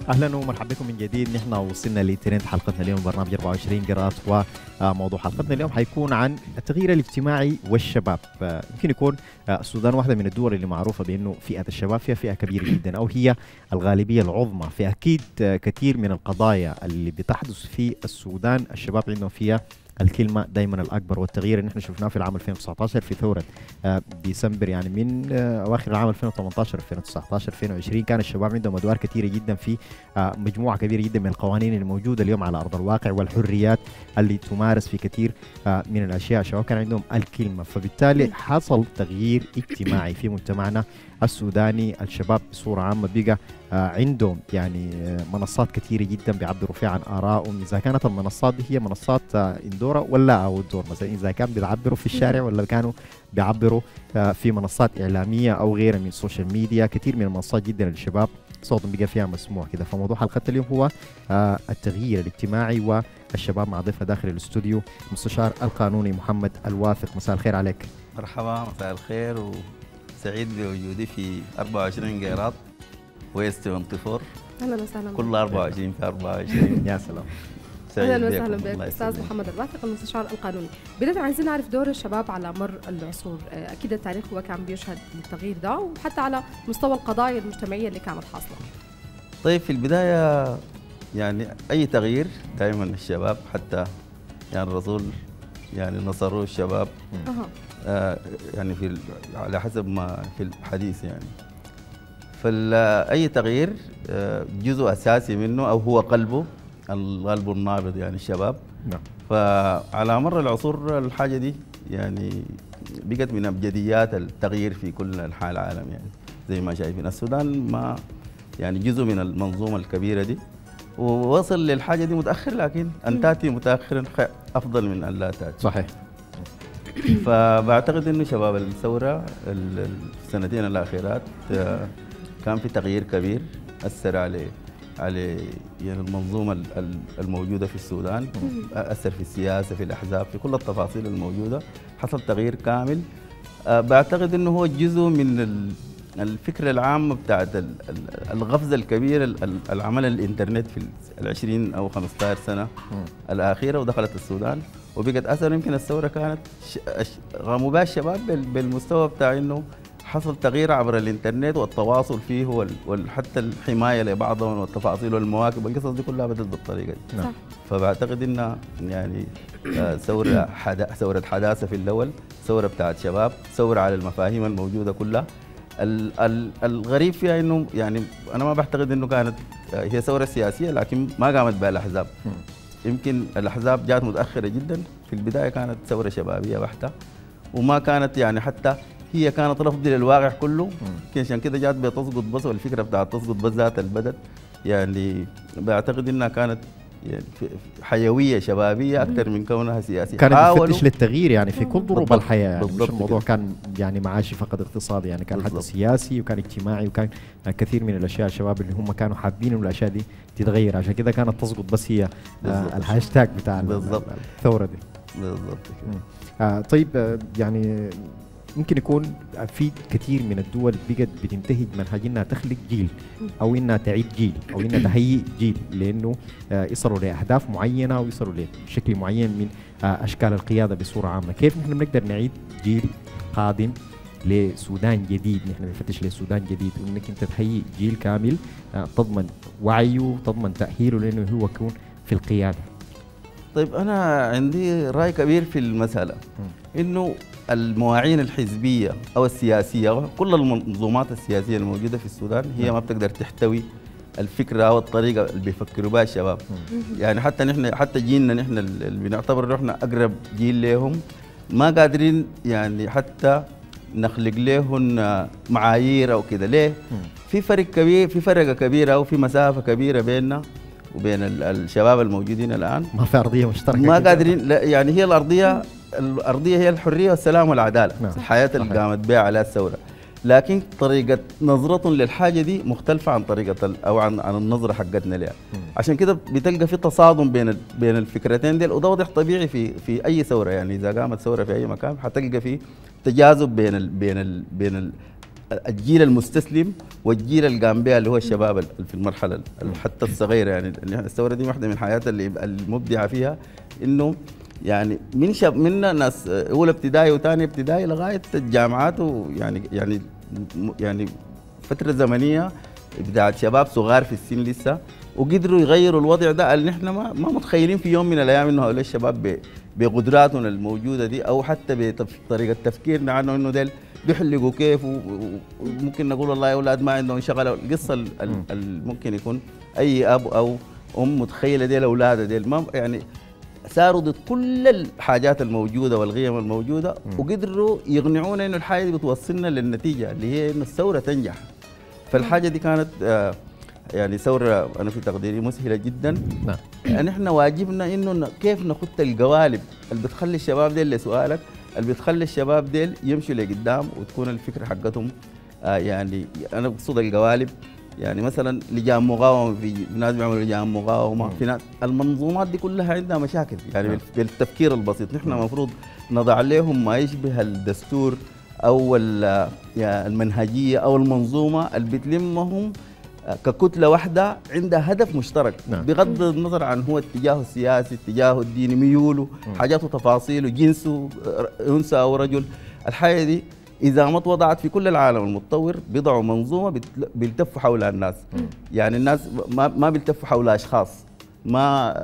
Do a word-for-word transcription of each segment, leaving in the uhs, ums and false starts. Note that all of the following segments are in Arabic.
اهلا ومرحبا بكم من جديد. نحن وصلنا لترند حلقتنا اليوم برنامج أربعة وعشرين قراءات، وموضوع حلقتنا اليوم حيكون عن التغيير الاجتماعي والشباب. يمكن يكون السودان واحده من الدول اللي معروفه بانه فئه الشباب فيها فئه كبيره جدا، او هي الغالبيه العظمى في اكيد كثير من القضايا اللي بتحدث في السودان. الشباب عندهم فيها الكلمة دائما الأكبر، والتغيير اللي نحن شفناه في العام ألفين وتسعة عشر في ثورة آه ديسمبر، يعني من آه أواخر العام ألفين وثمانية عشر ألفين وتسعة عشر ألفين وعشرين، كان الشباب عندهم أدوار كثيرة جدا في آه مجموعة كبيرة جدا من القوانين الموجودة اليوم على أرض الواقع والحريات اللي تمارس في كثير آه من الأشياء. الشباب كان عندهم الكلمة، فبالتالي حصل تغيير اجتماعي في مجتمعنا السوداني. الشباب بصورة عامة بقى آه عندهم يعني آه منصات كثيرة جدا بيعبروا فيها عن آرائهم، إذا كانت المنصات دي هي منصات آه اندورا ولا أو الدور، مثلا إذا كان بيعبروا في الشارع ولا كانوا بيعبروا آه في منصات إعلامية أو غيرها من السوشيال ميديا. كثير من المنصات جدا للشباب صوتهم بقى فيها مسموع كده. فموضوع حلقة اليوم هو آه التغيير الاجتماعي والشباب، مع ضيفنا داخل الاستوديو مستشار القانوني محمد الواثق. مساء الخير عليك. مرحبا، مساء الخير، و سعيد بوجودي في أربعة وعشرين قيراط ويست أربعة وعشرين. اهلا وسهلا بك. كل أربعة وعشرين في أربعة وعشرين. يا سلام. اهلا وسهلا بك استاذ محمد الواثق المستشار القانوني. بداية عايزين نعرف دور الشباب على مر العصور. اكيد التاريخ هو كان بيشهد للتغيير ده، وحتى على مستوى القضايا المجتمعيه اللي كانت حاصله. طيب، في البداية يعني أي تغيير دائما الشباب، حتى يعني الرسول يعني نصروه الشباب. أه. آه يعني في على حسب ما في الحديث يعني. فأي تغيير آه جزء أساسي منه أو هو قلبه القلب النابض يعني الشباب. نعم. فعلى مر العصور الحاجة دي يعني بقت من أبجديات التغيير في كل أنحاء العالم. يعني زي ما شايفين السودان ما يعني جزء من المنظومة الكبيرة دي، ووصل للحاجة دي متأخر، لكن أن تأتي متأخرا أفضل من أن لا تأتي. صحيح. فبعتقد إنه شباب الثورة السنتين الأخيرات كان في تغيير كبير أثر عليه على يعني المنظومة الموجودة في السودان، أثر في السياسة، في الأحزاب، في كل التفاصيل الموجودة. حصل تغيير كامل. بعتقد إنه هو جزء من الفكرة العامة بتاعت الغفزة الكبيرة اللي عملها الإنترنت في العشرين أو خمسة عشر سنة الأخيرة ودخلت السودان وبقت أثر. يمكن الثورة كانت غاموا بها الشباب بالمستوى بتاع إنه حصل تغيير عبر الانترنت والتواصل فيه وحتى الحمايه لبعضهم والتفاصيل والمواكب والقصص دي كلها بدت بالطريقه دي. صح. فبعتقد انها يعني ثوره حدا ثوره حداثه في الاول، ثوره بتاعت شباب، ثوره على المفاهيم الموجوده كلها. الغريب فيها انه يعني انا ما بعتقد انه كانت هي ثوره سياسيه، لكن ما قامت بها الاحزاب. يمكن الاحزاب جات متاخره جدا. في البدايه كانت ثوره شبابيه بحته، وما كانت يعني حتى هي كانت رفض للواقع كله. عشان كده جات بتسقط بس، والفكره بتاعت تسقط بس ذات البدت يعني بعتقد انها كانت يعني حيويه شبابيه اكثر من كونها سياسيه. كانت بتفتش للتغيير يعني في كل ضروب الحياه، يعني مش الموضوع كده. كان يعني معاشي فقط اقتصادي، يعني كان حتى سياسي وكان اجتماعي، وكان كثير من الاشياء الشباب اللي هم كانوا حابين الاشياء دي تتغير. عشان كده كانت تسقط بس هي آه الهاشتاج بتاع الثوره دي. بالضبط. آه طيب آه يعني ممكن يكون في كثير من الدول بقت بتنتهج منهج انها تخلق جيل او انها تعيد جيل او انها تهيئ جيل، لانه يصلوا لاهداف معينه ويصلوا لشكل معين من اشكال القياده بصوره عامه. كيف نحن بنقدر نعيد جيل قادم لسودان جديد؟ نحن بنفتش لسودان جديد، وانك انت تهيئ جيل كامل تضمن وعيه، تضمن تاهيله لانه هو يكون في القياده. طيب، انا عندي راي كبير في المساله، انه المواعين الحزبيه او السياسيه، كل المنظومات السياسيه الموجوده في السودان هي ما بتقدر تحتوي الفكره او الطريقه اللي بيفكروا بها الشباب. يعني حتى نحن حتى جيلنا نحن اللي بنعتبر نحن اقرب جيل لهم ما قادرين يعني حتى نخلق لهم معايير او كده. ليه؟ في فرق كبير، في فرقه كبيره او في مسافه كبيره بيننا وبين الشباب الموجودين الان. ما في ارضيه مشتركه، ما قادرين. لا يعني هي الارضيه الارضيه هي الحريه والسلام والعداله. نعم. الحياه اللي قامت بها على الثوره، لكن طريقه نظرتهم للحاجه دي مختلفه عن طريقه او عن عن النظره حقتنا لها. عشان كده بتلقى في تصادم بين بين الفكرتين دي، وده واضح طبيعي في في اي ثوره. يعني اذا قامت ثوره في اي مكان حتلقى في تجاذب بين ال بين ال بين ال الجيل المستسلم والجيل الجامبيا اللي هو الشباب في المرحله حتى الصغيره. يعني الثوره دي واحده من الحياه اللي المبدعه فيها انه يعني من شاب منا ناس اولى ابتدائي وثاني ابتدائي لغايه الجامعات، ويعني يعني يعني فتره زمنيه بتاعت شباب صغار في السن لسه، وقدروا يغيروا الوضع ده اللي نحن ما, ما متخيلين في يوم من الايام انه هؤلاء الشباب بقدراتنا الموجوده دي او حتى بطريقه تفكيرنا عنه انه ديل بيحلقوا كيف، وممكن نقول والله يا اولاد ما عندهم شغل. القصه اللي ممكن يكون اي اب او ام متخيله ديل اولادها ديل ما يعني ساروا ضد كل الحاجات الموجوده والقيم الموجوده، وقدروا يقنعونا انه الحاجه دي بتوصلنا للنتيجه اللي هي انه الثوره تنجح. فالحاجه دي كانت آه يعني ثوره انا في تقديري مسهله جدا. نعم. يعني احنا واجبنا انه كيف نخط القوالب اللي بتخلي الشباب ديل لسؤالك اللي بتخلي الشباب ديل يمشوا لقدام وتكون الفكره حقتهم آه يعني انا بقصد القوالب. يعني مثلا لجان مقاومه، في ناس بيعملوا لجان مقاومه، في ناس المنظومات دي كلها عندها مشاكل يعني نعم. بالتفكير البسيط نحن المفروض نضع لهم ما يشبه الدستور او المنهجيه او المنظومه اللي بتلمهم ككتله واحده عندها هدف مشترك نعم. بغض النظر عن هو اتجاهه السياسي، اتجاهه الديني، ميوله، حاجاته، تفاصيله، جنسه، انثى او رجل. الحاجه دي إذا ما وضعت في كل العالم المتطور بيضعوا منظومة بيلتفوا حولها الناس. يعني الناس ما ما بيلتفوا حول أشخاص، ما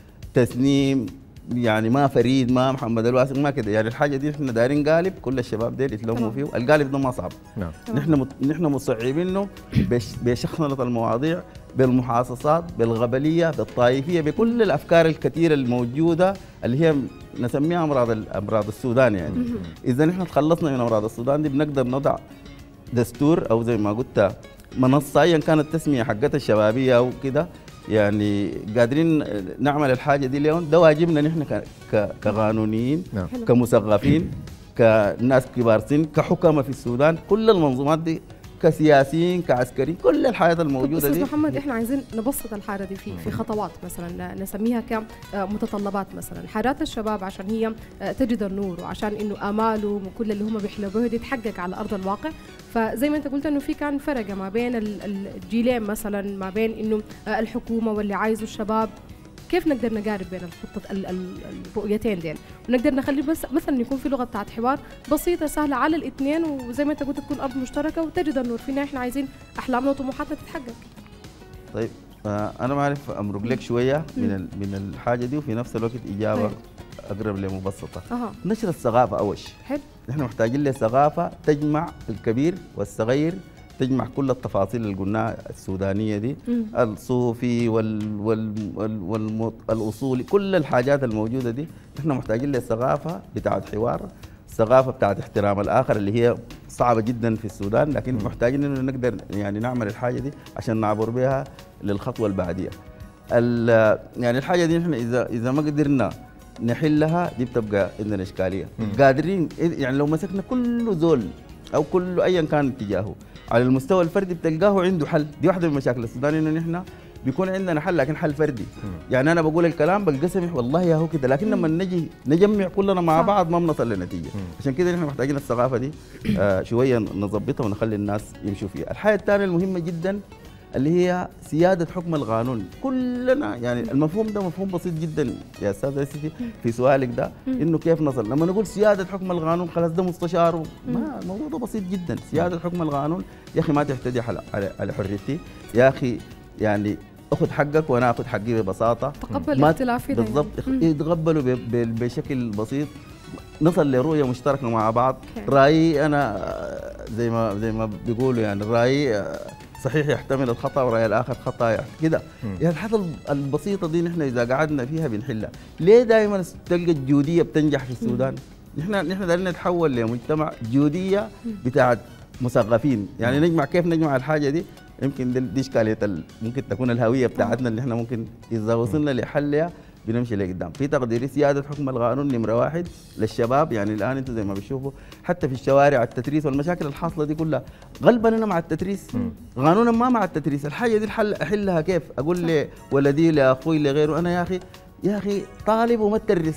تسنيم، يعني ما فريد، ما محمد الواسق، ما كده. يعني الحاجة دي احنا دايرين قالب كل الشباب ديل يتلموا فيه، القالب ده ما صعب. نعم. نحن مت... نحن مصعبينه بش... بشخصنة المواضيع، بالمحاصصات، بالغبلية، بالطائفية، بكل الأفكار الكثيرة الموجودة اللي هي نسميها أمراض أمراض السودان. يعني إذا نحن تخلصنا من أمراض السودان دي بنقدر نضع دستور أو زي ما قلت منصة أيا كانت التسمية حقتها الشبابية أو كده، يعني قادرين نعمل الحاجة دي اليوم. ده واجبنا نحن كقانونيين، نعم. كمثقفين، كناس كبار سن، كحكماء في السودان. كل المنظومات دي كسياسيين، كعسكريين، كل الحياة الموجودة دي. أستاذ محمد احنا عايزين نبسط الحالة دي في في خطوات مثلا نسميها كمتطلبات. مثلا حياة الشباب عشان هي تجد النور وعشان انه امالهم وكل اللي هم بيحلموا به دي تحقق على ارض الواقع. فزي ما انت قلت انه في كان فرق ما بين الجيلين، مثلا ما بين انه الحكومة واللي عايزه الشباب. كيف نقدر نقارب بين الخطة الرؤيتين ديل ونقدر نخلي بس مثلا يكون في لغة بتاعت حوار بسيطة سهلة على الاثنين، وزي ما انت قلت تكون أرض مشتركة وتجد النور فينا. احنا عايزين أحلامنا وطموحاتنا تتحقق. طيب آه أنا ما أعرف أمرق لك شوية من من الحاجة دي، وفي نفس الوقت إجابة طيب. أقرب لمبسطة. أه. نشر الثقافة أول شيء. حلو. نحن محتاجين لثقافة تجمع الكبير والصغير، تجمع كل التفاصيل اللي قلناها السودانيه دي، مم. الصوفي وال وال وال والاصولي، كل الحاجات الموجوده دي نحن محتاجين للثقافه بتاعت حوار، الثقافه بتاعت احترام الاخر اللي هي صعبه جدا في السودان، لكن مم. محتاجين انه نقدر يعني نعمل الحاجه دي عشان نعبر بها للخطوه اللي بعديها. يعني الحاجه دي نحن اذا اذا ما قدرنا نحلها دي بتبقى عندنا اشكاليه. مم. قادرين يعني لو مسكنا كل زول او كل ايا كان اتجاهه على المستوى الفردي بتلقاه عنده حل. دي واحده من مشاكل السودان انه نحن بيكون عندنا حل لكن حل فردي. م. يعني انا بقول الكلام بلقى سمح والله يا هو كده، لكن لما نجي نجمع كلنا مع بعض ما بنصل لنتيجه. م. عشان كده نحن محتاجين الثقافه دي آه شويه نظبطها ونخلي الناس يمشوا فيها. الحاجه الثانيه المهمه جدا اللي هي سياده حكم القانون. كلنا يعني المفهوم ده مفهوم بسيط جدا يا استاذ اسيتي في سؤالك ده، انه كيف نصل. لما نقول سياده حكم القانون خلاص ده مستشار، ما الموضوع ده بسيط جدا. سياده حكم القانون يا اخي ما تحتدي على على حريتي يا اخي، يعني اخذ حقك وانا اخذ حقي ببساطه. تقبل اختلافي بالضبط، يتقبلوا بشكل بسيط، نصل لرؤيه مشتركه مع بعض. رايي انا زي ما زي ما بيقولوا يعني رايي صحيح يحتمل الخطا وراي الاخر خطا كده. يعني الحاجات البسيطه دي نحن اذا قعدنا فيها بنحلها. ليه دائما تلقى الجوديه بتنجح في السودان؟ نحن نحن دارين نتحول لمجتمع جوديه بتاعت مثقفين، يعني نجمع كيف نجمع الحاجه دي. يمكن دي اشكاليه ممكن تكون الهويه بتاعتنا اللي احنا ممكن اذا وصلنا لحلها بنمشي لقدام. في تقديري سياده حكم القانون نمره واحد للشباب. يعني الان انتم زي ما بتشوفوا حتى في الشوارع التتريس والمشاكل الحاصله دي كلها غالبا انا مع التتريس، قانونا ما مع التتريس. الحاجه دي الحل احلها كيف؟ اقول لولدي لاخوي لغيره انا يا اخي يا اخي طالب وما تدرس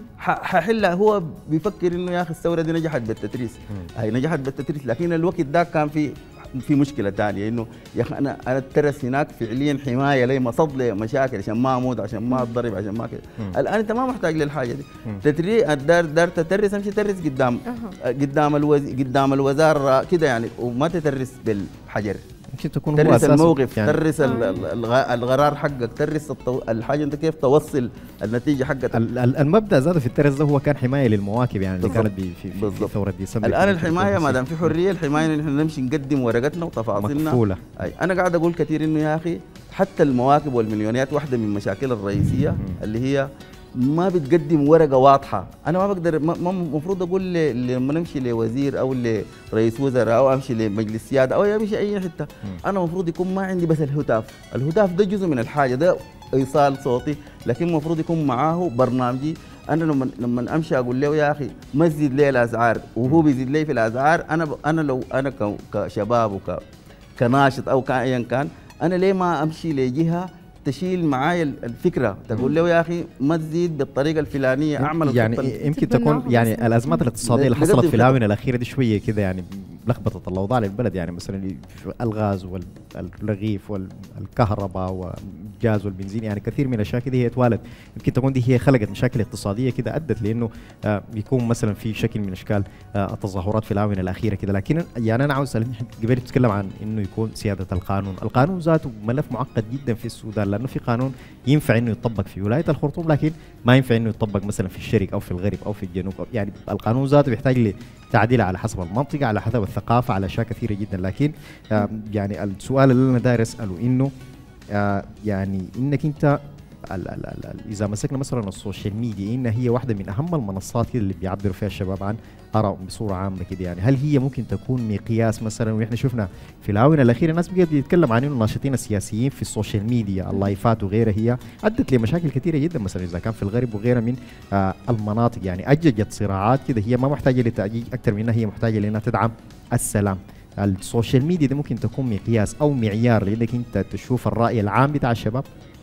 ححلها. هو بيفكر انه يا اخي الثوره دي نجحت بالتدريس، هي نجحت بالتدريس، لكن الوقت ده كان في في مشكله ثانيه انه يا اخي انا انا الترس هناك فعليا حمايه لي، مصد لي مشاكل عشان ما اموت، عشان ما اتضرب، عشان ما كده. الان انت ما محتاج للحاجه دي. تدري دار دار تدرس، امشي تدرس قدام قدام الوز... قدام الوزاره كده يعني، وما تدرس بالحجر. ممكن تكون هو تدرس الموقف يعني، تدرس آه. القرار حقك، تدرس الطو... الحاجه انت كيف توصل النتيجه حقتك. المبدا ذاته في الترس ده هو كان حمايه للمواكب يعني اللي كانت في في, في ثوره ديسمبر. الان الحمايه ما دام في حريه، الحمايه ان احنا نمشي نقدم ورقتنا وتفاصيلنا مكفوله. أي انا قاعد اقول كثير انه يا اخي حتى المواكب والمليونيات واحده من مشاكل الرئيسيه اللي هي ما بتقدم ورقه واضحه. انا ما بقدر، ما المفروض اقول لما نمشي لوزير او لرئيس وزراء او امشي لمجلس سياده او امشي اي حته، انا المفروض يكون ما عندي بس الهتاف. الهتاف ده جزء من الحاجه، ده ايصال صوتي، لكن المفروض يكون معاه برنامجي. انا لما لما امشي اقول له يا اخي ما تزيد لي الاسعار وهو بيزيد لي في الاسعار، انا ب... انا لو انا ك... كشباب وك كناشط او كايا كان، انا ليه ما امشي لجهه تشيل معايا الفكره، تقول له يا اخي ما تزيد بالطريقه الفلانيه، اعمل يعني يمكن تكون يعني الازمات الاقتصاديه اللي حصلت في الاونه الاخيره دي شويه كده يعني لخبطت الاوضاع للبلد، يعني مثلا الغاز والرغيف والكهرباء والغاز والبنزين، يعني كثير من الاشياء كده هي اتوالد، يمكن تكون دي هي خلقت مشاكل اقتصاديه كده ادت لانه آه بيكون مثلا في شكل من اشكال آه التظاهرات في الاونه الاخيره كده. لكن يعني انا عاوز اسال قبل تتكلم عن انه يكون سياده القانون، القانون ذاته ملف معقد جدا في السودان، لانه في قانون ينفع انه يطبق في ولايه الخرطوم لكن ما ينفع انه يطبق مثلا في الشرق او في الغرب او في الجنوب، يعني القانون ذاته بيحتاج لتعديل على حسب المنطقه، على حسب الثقافه، على اشياء كثيره جدا. لكن آه يعني السؤال اللي انا داير اساله انه آه يعني انك انت ال ال ال اذا مسكنا مثلا السوشيال ميديا، انها هي واحده من اهم المنصات اللي بيعبروا فيها الشباب عن ارائهم بصوره عامه كده، يعني هل هي ممكن تكون مقياس مثلا؟ واحنا شفنا في الاونه الاخيره الناس بقت بتتكلم عن انه الناشطين السياسيين في السوشيال ميديا، اللايفات وغيرها، هي ادت لمشاكل كثيره جدا مثلا اذا كان في الغرب وغيرها من آه المناطق، يعني اججت صراعات كده هي ما محتاجه لتأجيج اكثر منها هي محتاجه لانها تدعم السلام. السوشيال ميديا دي ممكن تكون مقياس او معيار لانك انت تشوف الراي العام بتاع الشباب؟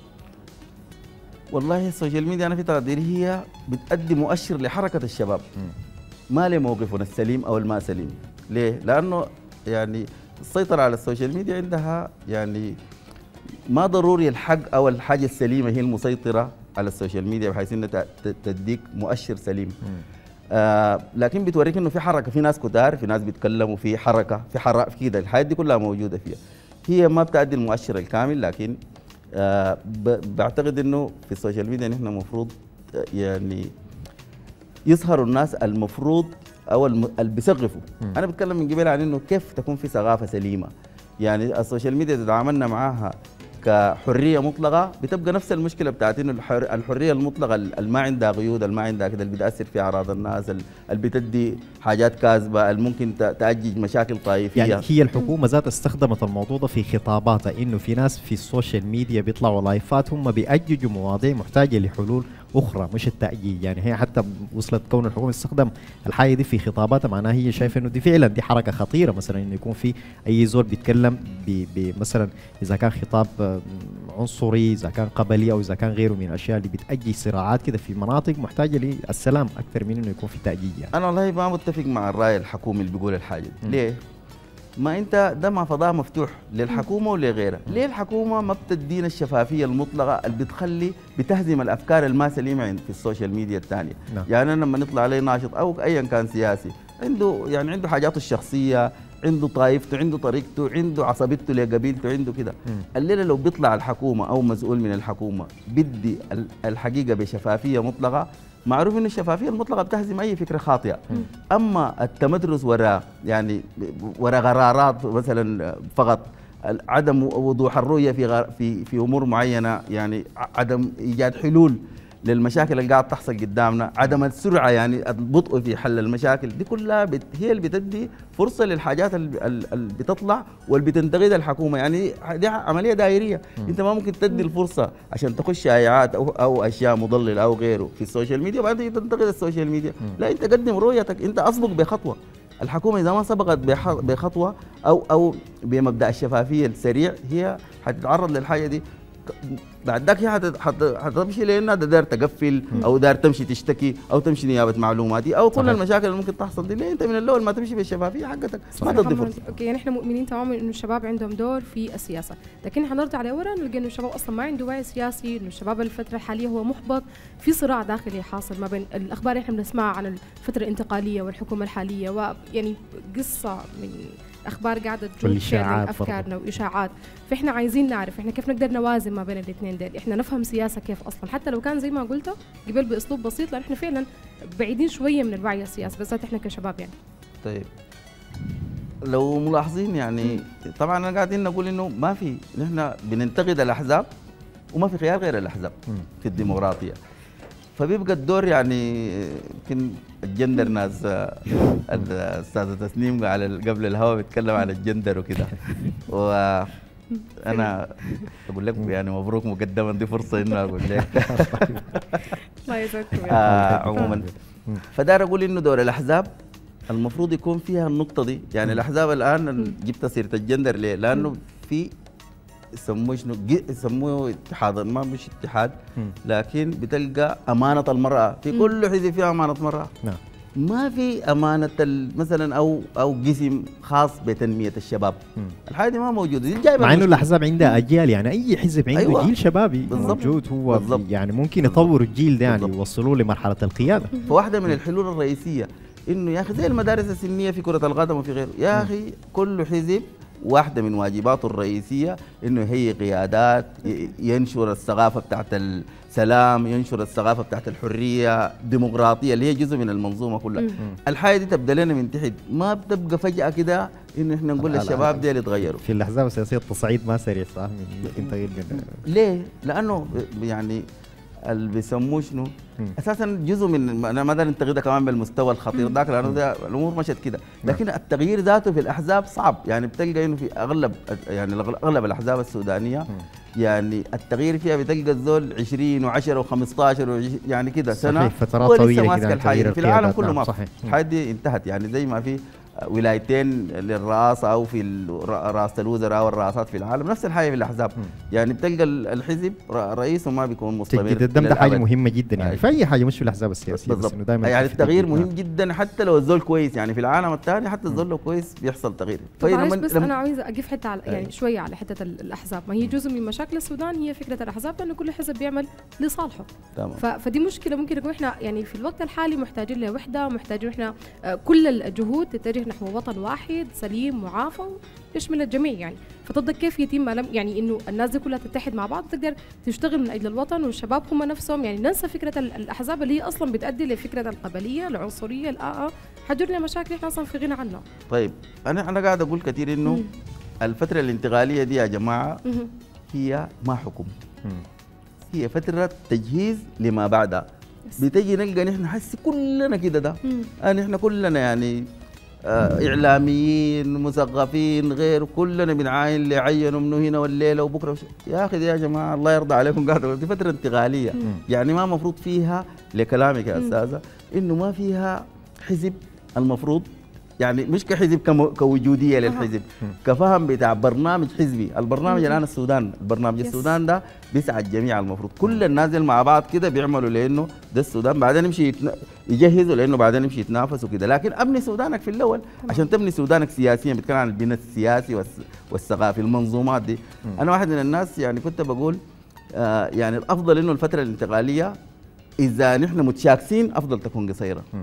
والله السوشيال ميديا انا في تقديري هي بتقدم مؤشر لحركه الشباب، ما لموقفنا السليم او الما سليم. ليه؟ لانه يعني السيطره على السوشيال ميديا عندها يعني ما ضروري الحق او الحاجه السليمه هي المسيطره على السوشيال ميديا بحيث انها تديك مؤشر سليم. آه لكن بتوريك انه في حركه، في ناس كتار، في ناس بيتكلموا، في حركه، في حركه في كده، الحاجات دي كلها موجوده فيها. هي ما بتأدي المؤشر الكامل، لكن آه بعتقد انه في السوشيال ميديا نحن المفروض يعني يظهروا الناس المفروض او اللي بيثقفوا. انا بتكلم من قبل عن انه كيف تكون في ثقافه سليمه. يعني السوشيال ميديا اذا تعاملنا معاها كحريه مطلقه بتبقى نفس المشكله بتاعت انه الحريه المطلقه اللي ما عندها قيود، اللي ما عندها كده، اللي بتاثر في اعراض الناس، اللي بتدي حاجات كاذبه، اللي ممكن تاجج مشاكل طائفيه. يعني هي الحكومه ذاتها استخدمت الموضوع ده في خطاباتها، انه في ناس في السوشيال ميديا بيطلعوا لايفات هم بيأججوا مواضيع محتاجه لحلول اخرى مش التأجيج. يعني هي حتى وصلت كون الحكومه تستخدم الحاجه دي في خطاباتها، معناها هي شايفه انه دي فعلا دي حركه خطيره، مثلا انه يكون في اي زول بيتكلم مثلا اذا كان خطاب عنصري، اذا كان قبلي، او اذا كان غيره من الاشياء اللي بتأجج صراعات كده في مناطق محتاجه للسلام اكثر من انه يكون في تأجيج. يعني انا والله ما متفق مع الراي الحكومي اللي بيقول الحاجه دي. ليه؟ ما انت ده ما فضاء مفتوح للحكومه ولغيرها. ليه الحكومه ما بتدينا الشفافيه المطلقه اللي بتخلي بتهزم الافكار الما سليمه في السوشيال ميديا الثانيه؟ نعم. يعني انا لما نطلع عليه ناشط او ايا كان سياسي عنده يعني عنده حاجاته الشخصيه، عنده طائفته، عنده طريقته، عنده عصبيته لقبيلته، عنده كده. الليله لو بيطلع الحكومه او مسؤول من الحكومه بدي الحقيقه بشفافيه مطلقه، معروف ان الشفافيه المطلقه بتهزم اي فكره خاطئه. اما التمترس وراء يعني وراء قرارات مثلا فقط، عدم وضوح الرؤيه في في في امور معينه، يعني عدم ايجاد حلول للمشاكل اللي قاعد تحصل قدامنا، عدم السرعه يعني البطء في حل المشاكل دي كلها بت هي اللي بتدي فرصه للحاجات اللي بتطلع واللي بتنتقدها الحكومه. يعني دي عمليه دائريه، م. انت ما ممكن تدي الفرصه عشان تخش شائعات او او اشياء مضلله او غيره في السوشيال ميديا وبعدين تنتقد السوشيال ميديا. م. لا، انت قدم رؤيتك، انت اسبق بخطوه. الحكومه اذا ما سبقت بخطوه او او بمبدا الشفافيه السريع هي حتتعرض للحاجه دي. بعد ذاك هي حتمشي لانها داير تقفل او داير تمشي تشتكي او تمشي نيابه معلوماتي او كل المشاكل اللي ممكن تحصل دي. ليه انت من الاول ما تمشي بالشفافيه حقتك ما تدي فرصه. اوكي يعني احنا مؤمنين تماما انه الشباب عندهم دور في السياسه، لكن حنرجع لورا نلقى انه الشباب اصلا ما عنده وعي سياسي، انه الشباب الفتره الحاليه هو محبط، في صراع داخلي حاصل ما بين الاخبار اللي احنا بنسمعها عن الفتره الانتقاليه والحكومه الحاليه، ويعني قصه من اخبار قاعده تجول فعلا افكارنا واشاعات. فاحنا عايزين نعرف احنا كيف نقدر نوازن ما بين الاثنين دول، احنا نفهم سياسه كيف اصلا، حتى لو كان زي ما قلت قبل باسلوب بسيط، لان احنا فعلا بعيدين شويه من الوعي السياسي بالذات احنا كشباب يعني. طيب لو ملاحظين يعني طبعا انا قاعدين نقول انه ما في، نحن بننتقد الاحزاب وما في خيار غير الاحزاب في الديمقراطيه. فبيبقى الدور يعني يمكن الجندر، ناس الاستاذه تسنيم على قبل الهواء بيتكلم عن الجندر وكده، وانا اقول لك يعني مبروك مقدما، دي فرصه انه اقول لك الله يسعدكم. عموما فدار اقول انه دور الاحزاب المفروض يكون فيها النقطه دي. يعني الاحزاب الان جبت سيره الجندر ليه؟ لانه في يسموه شنو؟ يسموه اتحاد، ما مش اتحاد لكن بتلقى امانه المراه في كل حزب فيها امانه مراه. نعم. ما في امانه مثلا او او قسم خاص بتنميه الشباب. الحاجه دي ما موجوده، دي جايبه مع انه الاحزاب عندها اجيال، يعني اي حزب عنده أيوة. جيل شبابي بالضبط. موجود هو بالضبط. يعني ممكن يطوروا الجيل ده يعني يوصلوه لمرحله القياده. فواحده من الحلول الرئيسيه انه يا اخي زي المدارس السنيه في كره القدم وفي غيره، يا اخي كل حزب واحدة من واجباته الرئيسية إنه هي قيادات، ينشر الثقافة بتاعت السلام، ينشر الثقافة بتاعت الحرية، ديمقراطية اللي هي جزء من المنظومة كلها. الحاجة دي تبدأ لنا من تحت، ما بتبقى فجأة كده إنه إحنا نقول للشباب دي اللي يتغيروا. في الأحزاب السياسية التصعيد ما سريع صح؟ يمكن تغيير من ليه؟ لأنه يعني اللي بيسموه شنو؟ اساسا جزء من انا ما اقدر انتقدها كمان بالمستوى الخطير ذاك، لانه الامور مشت كده، لكن التغيير ذاته في الاحزاب صعب. يعني بتلقى انه في اغلب يعني اغلب الاحزاب السودانيه يعني التغيير فيها بتلقى الزول عشرين و10 و15 يعني كده سنه فترات طويله كده الحاجه في العالم كله. ما الحاجه دي انتهت، يعني زي ما في ولايتين للرئاسه او في رئاسه الوزراء او الرئاسات في العالم، نفس الحاجه في الاحزاب. يعني بتلقى الحزب رئيسه ما بيكون مستمر. تجديد الدم ده حاجه مهمه جدا يعني في اي حاجه، مش في الاحزاب السياسيه بالضبط. بس انه يعني التغيير مهم جدا حتى لو الزول كويس. يعني في العالم الثاني حتى الزول لو كويس بيحصل تغيير. فلما بس لما انا عايزه اقف حتى على يعني شويه على حته الاحزاب، ما هي جزء من مشاكل السودان هي فكره الاحزاب، لانه كل حزب بيعمل لصالحه. فدي مشكله ممكن نكون احنا يعني في الوقت الحالي محتاجين لوحده، محتاجين احنا كل الجهود تتجه نحو وطن واحد سليم معافى يشمل الجميع. يعني فتضل كيف يتم يعني انه الناس دي كلها تتحد مع بعض تقدر تشتغل من اجل الوطن، والشباب هم نفسهم يعني ننسى فكره الاحزاب اللي هي اصلا بتؤدي لفكره القبليه العنصريه الآه حتجرنا مشاكل احنا اصلا في غنى عنها. طيب انا انا قاعد اقول كثير انه الفتره الانتقاليه دي يا جماعه مم. هي ما حكم، مم. هي فتره تجهيز لما بعدها. بتجي نلقى نحن حسي كلنا كده ده ان احنا كلنا يعني آه اعلاميين مثقفين غير كلنا بنعاين اللي عينوا منه هنا والليله وبكره وش... يا اخي يا جماعه الله يرضى عليكم قاعده دي فتره انتقاليه. مم. يعني ما مفروض فيها لكلامك يا استاذه انه ما فيها حزب، المفروض يعني مش كحزب كوجوديه للحزب، كفهم بتاع برنامج حزبي. البرنامج الان السودان، البرنامج يس. السودان ده بيسعى الجميع، المفروض كل الناس مع بعض كده بيعملوا لانه ده السودان، بعدين يمشي يتن... يجهزوا لانه بعدين يمشي يتنافسوا كده. لكن ابني سودانك في الاول عشان تبني سودانك سياسيا، بتكلم عن البناء السياسي والس... والثقافي المنظومات دي. م. انا واحد من الناس يعني كنت بقول آه يعني الافضل انه الفتره الانتقاليه اذا نحن متشاكسين افضل تكون قصيره، م.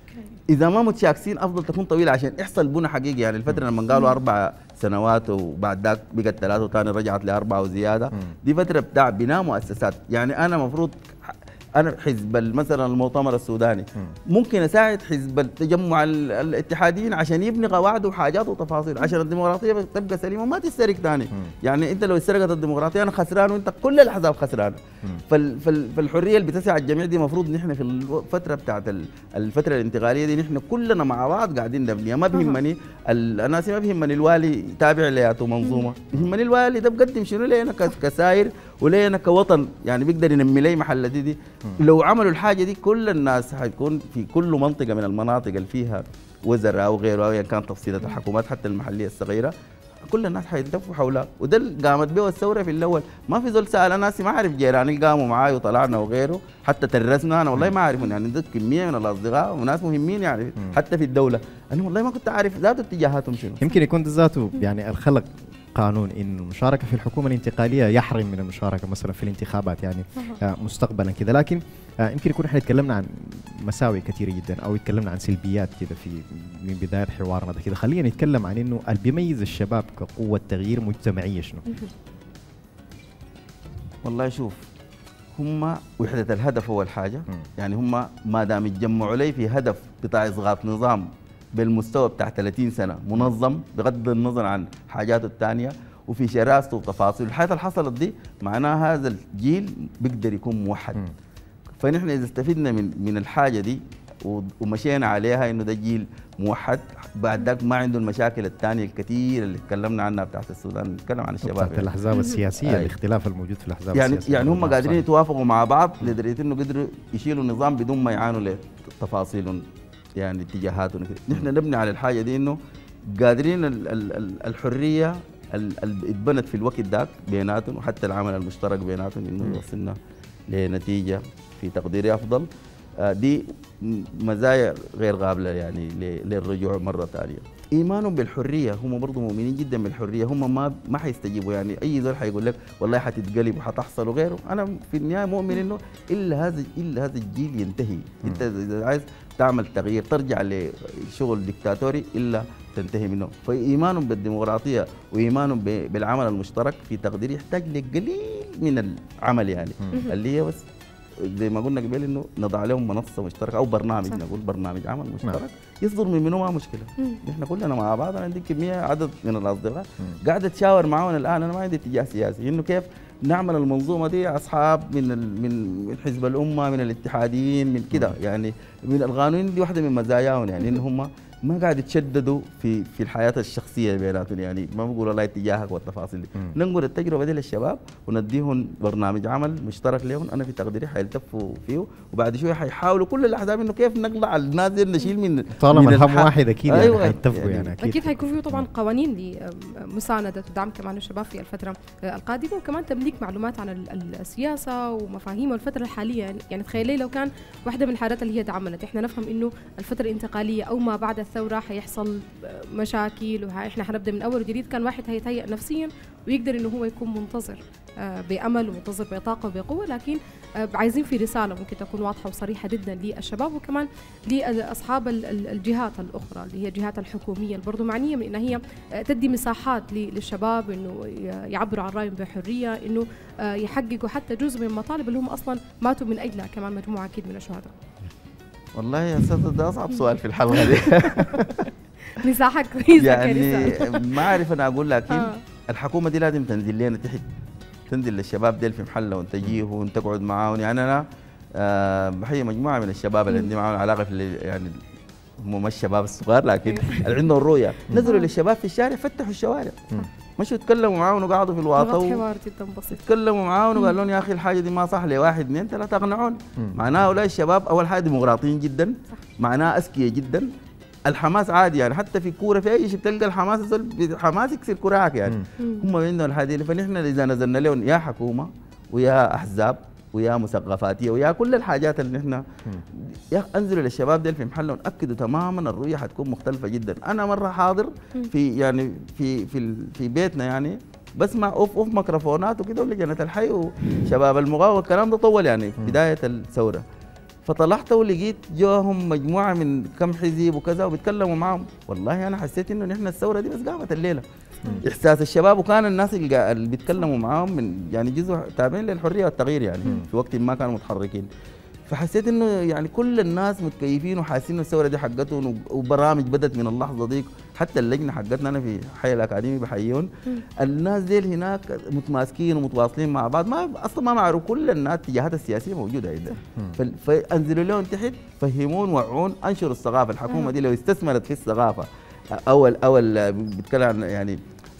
إذا ما متشاكسين أفضل تكون طويلة عشان يحصل بنى حقيقي. يعني الفترة لما قالوا أربع سنوات وبعد ذاك بقت ثلاثة وثاني رجعت لأربعة وزيادة، دي فترة بتاع بناء مؤسسات. يعني أنا مفروض أنا حزب مثلا المؤتمر السوداني ممكن أساعد حزب التجمع الاتحاديين عشان يبني قواعد وحاجات وتفاصيل عشان الديمقراطية تبقى سليمة وما تسرق ثاني. يعني أنت لو سرقت الديمقراطية أنا خسران وأنت كل الأحزاب خسرانة. فال فال فالحرية اللي بتسع الجميع دي مفروض نحن في الفترة بتاعت الفترة الانتقالية دي نحن كلنا مع بعض قاعدين نبنيها. ما بيهمني الناس، ما بيهمني الوالي تابع لياته منظومة، بيهمني الوالي ده بقدم شنو لينا كساير ولينا كوطن، يعني بيقدر ينمي لي محلتي دي. لو عملوا الحاجة دي كل الناس حيكون في كل منطقة من المناطق اللي فيها وزراء أو غيره أو كان تفصيلات الحكومات حتى المحلية الصغيرة كل الناس حيلتفوا حولها، وده اللي قامت به الثوره في الاول. ما في زول سال ناس ما اعرف جيراني قاموا معاي وطلعنا وغيره، حتى ترسنا انا والله ما اعرفهم يعني. ده كميه من الاصدقاء وناس مهمين يعني حتى في الدوله، انا والله ما كنت اعرف ذاته اتجاهاتهم شنو. يمكن يكون ذاته يعني الخلق قانون إن المشاركة في الحكومة الانتقالية يحرم من المشاركة مثلا في الانتخابات يعني آه مستقبلا كذا، لكن آه يمكن يكون احنا تكلمنا عن مساوئ كثيرة جدا أو تكلمنا عن سلبيات كذا في من بداية حوارنا ده كذا. خلينا نتكلم عن إنه اللي بيميز الشباب كقوة تغيير مجتمعية شنو؟ والله شوف، هم وحدة الهدف أول حاجة، يعني هم ما دام يتجمعوا لي في هدف بتاع إسقاط نظام بالمستوى بتاع ثلاثين سنة منظم بغض النظر عن حاجاته الثانية وفي شراسته وتفاصيل الحياة اللي حصلت دي، معناها هذا الجيل بيقدر يكون موحد. م. فنحن إذا استفدنا من من الحاجة دي ومشينا عليها إنه ده جيل موحد، بعد ذاك ما عنده المشاكل الثانية الكثير اللي تكلمنا عنها بتاعت السودان. نتكلم عن الشباب بتاعت الأحزاب السياسية، الاختلاف الموجود في الأحزاب يعني السياسية يعني هم قادرين يتوافقوا مع بعض لدرجة إنه قدروا يشيلوا النظام بدون ما يعانوا لتفاصيل يعني اتجاهاتهم كده. نحن نبني على الحاجه دي انه قادرين ال ال الحريه اللي اتبنت في الوقت ذاك بيناتهم وحتى العمل المشترك بيناتهم انه يوصلنا لنتيجه في تقديري افضل. آه دي مزايا غير قابله يعني للرجوع مره ثانيه. ايمانهم بالحريه، هم برضه مؤمنين جدا بالحريه، هم ما ما حيستجيبوا يعني اي زول حيقول لك والله حتتقلب وحتحصل وغيره. انا في النهايه مؤمن انه الا هذا الا هذا الجيل ينتهي. انت اذا عايز تعمل تغيير ترجع لشغل ديكتاتوري الا تنتهي منه. فايمانهم بالديمقراطيه وايمانهم بالعمل المشترك في تقدير يحتاج لقليل من العمل يعني اللي هي بس زي ما قلنا قبل انه نضع لهم منصه مشتركه او برنامج، نقول برنامج عمل مشترك يصدر من منه ما مشكله. نحن كلنا مع بعض، انا عندي كميه عدد من الاصدقاء قاعد اتشاور معاهم الان، انا ما عندي اتجاه سياسي انه كيف نعمل المنظومه دي اصحاب من من من حزب الامه، من الاتحاديين، من كده يعني من القانونيين. دي واحده من مزاياهم يعني ان هم ما قاعد يتشددوا في في الحياه الشخصيه بيناتهم، يعني ما بقول والله اتجاهك والتفاصيل دي. ننقل التجربه دي للشباب ونديهم برنامج عمل مشترك لهم، انا في تقديري حيلتفوا فيه وبعد شويه حيحاولوا كل الاحزاب انه كيف نقلع الناس دي نشيل من طالما الهم واحد اكيد يعني أيوة حيتفقوا يعني اكيد اكيد حيكون فيه طبعا قوانين لمسانده ودعم كمان الشباب في الفتره القادمه، وكمان تمليك معلومات عن السياسه ومفاهيم الفتره الحاليه. يعني تخيلي لو كان واحده من الحالات اللي هي تعملت، احنا نفهم انه الفتره الانتقاليه او ما بعد الثوره حيحصل مشاكل واحنا حنبدا من اول وجديد، كان واحد هيتهيأ نفسيا ويقدر انه هو يكون منتظر بامل ومنتظر بطاقه وبقوه، لكن عايزين في رساله ممكن تكون واضحه وصريحه جدا للشباب وكمان لاصحاب الجهات الاخرى اللي هي الجهات الحكوميه اللي برضه معنيه من انها هي تدي مساحات للشباب انه يعبروا عن رايهم بحريه، انه يحققوا حتى جزء من المطالب اللي هم اصلا ماتوا من اجلها، كمان مجموعه اكيد من الشهداء. والله يا استاذ ده اصعب سؤال في الحلقه دي. مساحه كويسه يعني ما اعرف انا اقول، لكن آه. الحكومه دي لازم تنزل لنا تحت، تنزل للشباب ديل في محلهم تجيهم وتقعد معاهم. يعني انا آه بحيي مجموعه من الشباب اللي عندي معاهم علاقه في يعني هم مش الشباب الصغار لكن اللي عندهم رؤيه، نزلوا للشباب في الشارع، فتحوا الشوارع، مشوا يتكلموا معاهم وقعدوا في الواطه حوار جدا بسيط، تكلموا معاهم وقالوا لهم يا اخي الحاجه دي ما صح لي واحد اثنين ثلاثه، اقنعون. معناها هؤلاء الشباب اول حاجه ديمقراطيين جدا، معناها اذكياء جدا، الحماس عادي يعني حتى في كوره في اي شيء بتلقى الحماس حماس يكسر كراعك يعني. هم عندهم الحاجه دي، فنحن اذا نزلنا لهم يا حكومه ويا احزاب ويا مثقفاتيه ويا كل الحاجات اللي نحن يا انزلوا للشباب ديل في محلهم، اكدوا تماما الرؤيه حتكون مختلفه جدا. انا مره حاضر في يعني في في في بيتنا يعني بسمع اوف اوف ميكروفونات وكده ولجنه الحي وشباب المقاومه والكلام ده طول يعني في بدايه الثوره، فطلعت ولقيت جواهم مجموعه من كم حزب وكذا وبيتكلموا معهم. والله انا حسيت انه نحن الثوره دي بس قامت الليله. مم. احساس الشباب، وكان الناس اللي, اللي بيتكلموا معاهم من يعني جزء تابعين للحريه والتغيير يعني مم. في وقت ما كانوا متحركين، فحسيت انه يعني كل الناس متكيفين وحاسين الثوره دي حقتهم، وبرامج بدت من اللحظه دي. حتى اللجنه حقتنا انا في حي الاكاديمي بحيون، الناس ديل هناك متماسكين ومتواصلين مع بعض، ما اصلا ما معروف كل الناس الاتجاهات السياسيه موجوده عندنا، فانزلوا لهم تحت فهمون وعون، انشروا الثقافه. الحكومه دي لو استثمرت في الثقافه اول اول بتكلم عن يعني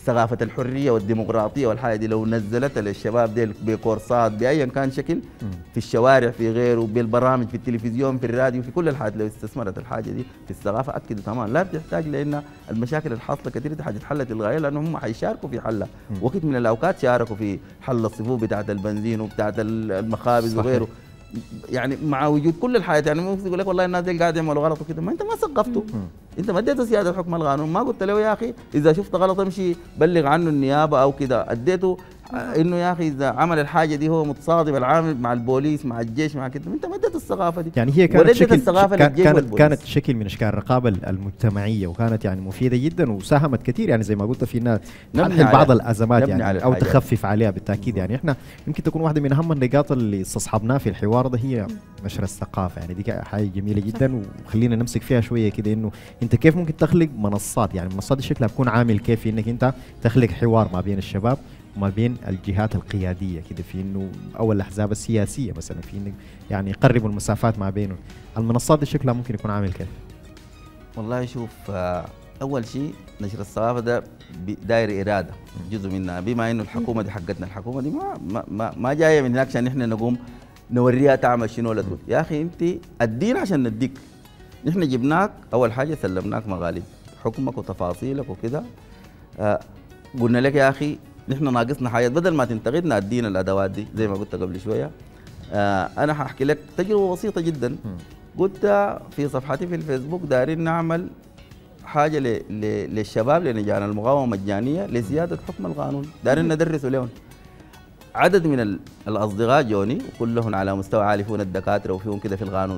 ثقافه الحريه والديمقراطيه والحاجه دي لو نزلتها للشباب ديل بكورسات بايا كان شكل في الشوارع في غيره بالبرامج في التلفزيون في الراديو في كل الحاجات، لو استثمرت الحاجه دي في الثقافه اكدوا تمام لا بتحتاج، لان المشاكل الحاصله كثير دي حتتحل تلغائيا لانهم هم حيشاركوا في حلها. وقت من الاوقات شاركوا في حل الصفوف بتاعت البنزين وبتاعت المخابز وغيره، يعني مع وجود كل الحاجات. يعني ممكن يقول لك والله الناس دي قاعد يعملوا غلط وكده، ما انت ما ثقفته، انت ما اديته سياده حكم القانون، ما قلت له يا اخي اذا شفت غلط امشي بلغ عنه النيابه او كده، اديته انه يا اخي اذا عمل الحاجه دي هو متصادم العامل مع البوليس مع الجيش مع كده، انت ما اديته الثقافه دي. يعني هي كانت شكل الثقافه كان كانت كانت شكل من اشكال الرقابه المجتمعيه، وكانت يعني مفيده جدا وساهمت كثير، يعني زي ما قلت في انها تحل بعض الازمات يعني او تخفف عليها بالتاكيد. يعني احنا يمكن تكون واحده من اهم النقاط اللي استصحبناها في الحوار ده هي نشر الثقافه، يعني دي حاجه جميله جدا وخلينا نمسك فيها شويه كده، انه انت كيف ممكن تخلق منصات، يعني المنصات دي شكلها بتكون عامل كيف انك انت تخلق حوار ما بين الشباب وما بين الجهات القياديه كده، في انه او الاحزاب السياسيه مثلا، في انك يعني يقربوا المسافات ما بينهم. المنصات دي شكلها ممكن يكون عامل كيف؟ والله شوف، اول شيء نشر الثقافه ده داير اراده جزء منها، بما انه الحكومه دي حقتنا، الحكومه دي ما ما ما جايه من هناك عشان احنا نقوم نوريها تعمل شنو ولا تقول يا اخي انت الدين عشان نديك، نحن جبناك اول حاجه سلمناك مغاليب حكمك وتفاصيلك وكده، آه قلنا لك يا اخي نحن ناقصنا حاجات، بدل ما تنتقدنا ادينا الادوات دي زي ما قلت قبل شويه. آه انا هحكي لك تجربه بسيطه جدا، قلت في صفحتي في الفيسبوك دايرين نعمل حاجه ل... ل... للشباب للجان المقاومه مجانيه لزياده حكم القانون، دايرين ندرسوا لهم. عدد من ال... الاصدقاء جوني وكلهم على مستوى عالي، فيهم الدكاتره وفيهم كده في القانون.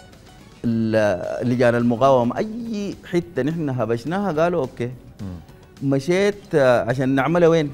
لجان المقاومه اي حته نحن هبشناها قالوا اوكي. مشيت عشان نعملها وين؟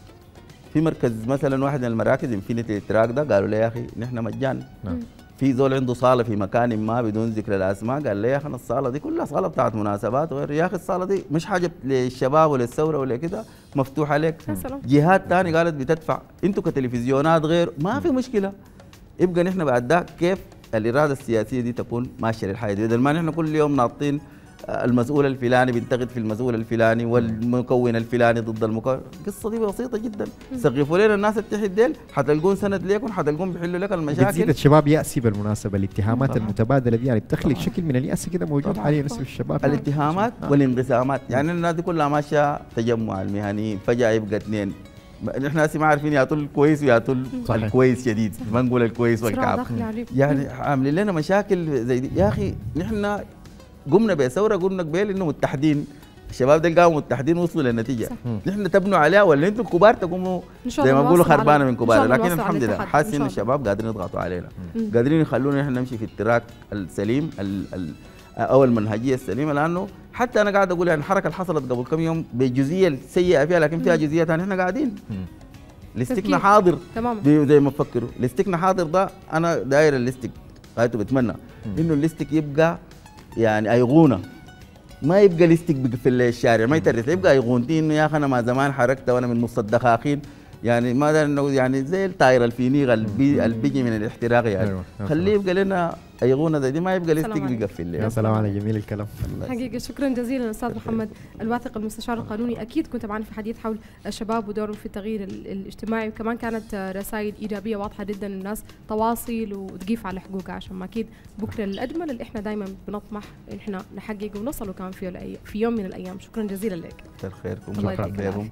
في مركز مثلا واحد من المراكز انفينيتي تراك ده، قالوا لي يا اخي نحن مجان. في زول عنده صاله في مكان ما بدون ذكر الاسماء، قال لي يا اخي الصاله دي كلها صاله بتاعت مناسبات وغير، يا اخي الصاله دي مش حاجه للشباب وللثوره ولا كده، مفتوحه لك. جهات ثانيه قالت بتدفع، انتوا كتلفزيونات غير ما في مشكله. يبقى نحن بعد ده كيف الاراده السياسيه دي تكون ماشيه للحياه دي، بدل ما نحن كل يوم ناطين المسؤول الفلاني بينتقد في المسؤول الفلاني والمكون الفلاني ضد المكون. القصه دي بسيطه جدا، سقفوا لنا الناس التحت ديل حتلقون سند ليكم، حتلقون بيحلوا لك المشاكل. بتزيد الشباب يأسي بالمناسبه، الاتهامات طبعا المتبادله دي يعني بتخلق شكل من اليأس كده موجود حاليا نسبه الشباب. الاتهامات آه. والانقسامات، يعني الناس دي كلها ماشيه تجمع المهنيين، فجاه يبقى اثنين، نحن هسه ما عارفين يعطوا الكويس ويعطوا الكويس شديد، ما نقول الكويس والكعب، يعني عاملين لنا مشاكل زي دي. يا اخي نحن قمنا بثوره قلنا قبل انه متحدين، الشباب ده قاموا متحدين وصلوا للنتيجه، نحن تبنوا عليها ولا انتم الكبار تقوموا زي ما بيقولوا خربانه من كبار، لكن الحمد لله حاسس ان الشباب قادرين يضغطوا علينا، قادرين يخلونا نحن نمشي في التراك السليم ال ال او المنهجيه السليمه، لانه حتى انا قاعد اقول يعني الحركه اللي حصلت قبل كم يوم بجزئيه السيئه فيها، لكن فيها جزئيه ثانيه احنا قاعدين الاستكنا حاضر زي ما بفكروا. الاستكنا حاضر ده انا داير الاستك غايته بتمنى انه الاستك يبقى يعني ايقونه، ما يبقى ليستك في الشارع ما يترس، يبقى ايقونتي انه يا اخي انا ما زمان حركت وانا من نص الدخاخين، يعني ما انه يعني زي الطايره الفينيغ اللي بيجي من الاحتراق، يعني أيوة. خليه يبقى لنا ايقونه زي دي، ما يبقى ليستك بيقفل لي. يا سلام على جميل الكلام حقيقه. شكرا جزيلا استاذ محمد الواثق المستشار القانوني، اكيد كنت معنا في حديث حول الشباب ودورهم في التغيير الاجتماعي، وكمان كانت رسائل ايجابيه واضحه جدا للناس، تواصل وتقيف على حقوقها، عشان ما اكيد بكره الاجمل اللي احنا دائما بنطمح ان احنا نحقق ونوصل وكان في في يوم من الايام. شكرا جزيلا لك. كثر خيركم، شكرا لكم.